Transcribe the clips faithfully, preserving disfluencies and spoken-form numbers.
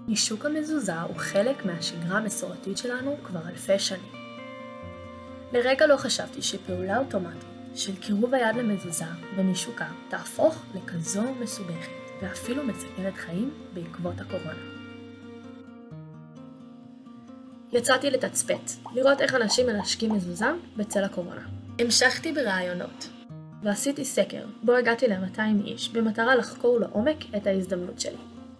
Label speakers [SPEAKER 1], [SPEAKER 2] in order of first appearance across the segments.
[SPEAKER 1] נישוק המזוזה הוא חלק מהשגרה המסורתית שלנו כבר אלפי שנים. לרגע לא חשבתי שפעולה אוטומטית של קירוב היד למזוזה ונישוקה תהפוך לכזו מסובכת ואפילו מסכנת חיים בעקבות הקורונה. יצאתי לתצפת, לראות איך אנשים מנשקים מזוזה בצל הקורונה. המשכתי ברעיונות ועשיתי סקר בו הגעתי ל-מאתיים איש במטרה לחקור לעומק את ההזדמנות שלי.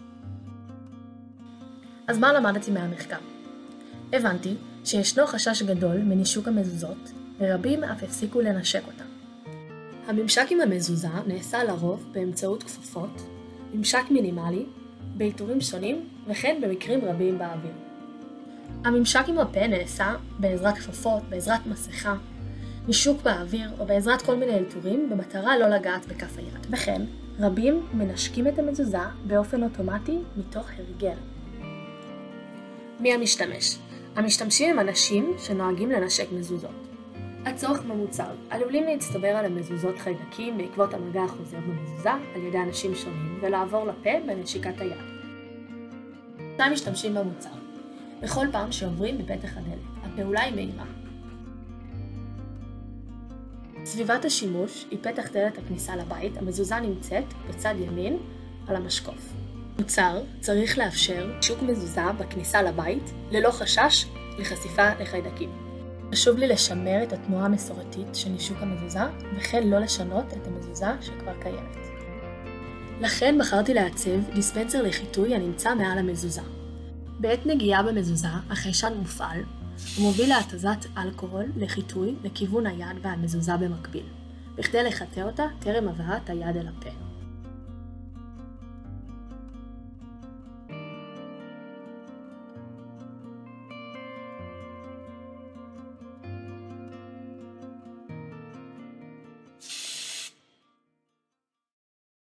[SPEAKER 1] אז מה למדתי מהמחקר? הבנתי שישנו חשש גדול מנישוק המזוזות ורבים אף הפסיקו לנשק אותה. הממשק עם המזוזה נעשה לרוב באמצעות כפפות, ממשק מינימלי, בעיטורים שונים וכן במקרים רבים באוויר. הממשק עם הפה נעשה בעזרת כפפות, בעזרת מסכה, נישוק באוויר או בעזרת כל מיני עיטורים במטרה לא לגעת בכף היד. וכן, רבים מנשקים את המזוזה באופן אוטומטי מתוך הרגל. מי המשתמש? המשתמשים הם אנשים שנוהגים לנשק מזוזות. הצורך במוצר עלולים להצטבר על המזוזות חיידקים בעקבות המגע החוזר במזוזה על ידי אנשים שונים ולעבור לפה בנשיקת היד. מתי משתמשים במוצר? בכל פעם שעוברים בפתח הדלת. הפעולה היא מהירה. סביבת השימוש היא פתח דלת הכניסה לבית, המזוזה נמצאת בצד ימין על המשקוף. מוצר צריך לאפשר נישוק מזוזה בכניסה לבית ללא חשש לחשיפה לחיידקים. חשוב לי לשמר את התנועה המסורתית של נישוק המזוזה וכן לא לשנות את המזוזה שכבר קיימת. לכן בחרתי לעצב דיספנסר לחיטוי הנמצא מעל המזוזה. בעת נגיעה במזוזה החיישן מופעל ומוביל להתזת אלכוהול לחיטוי לכיוון היד והמזוזה במקביל, בכדי לחטא אותה טרם הבאת היד אל הפה.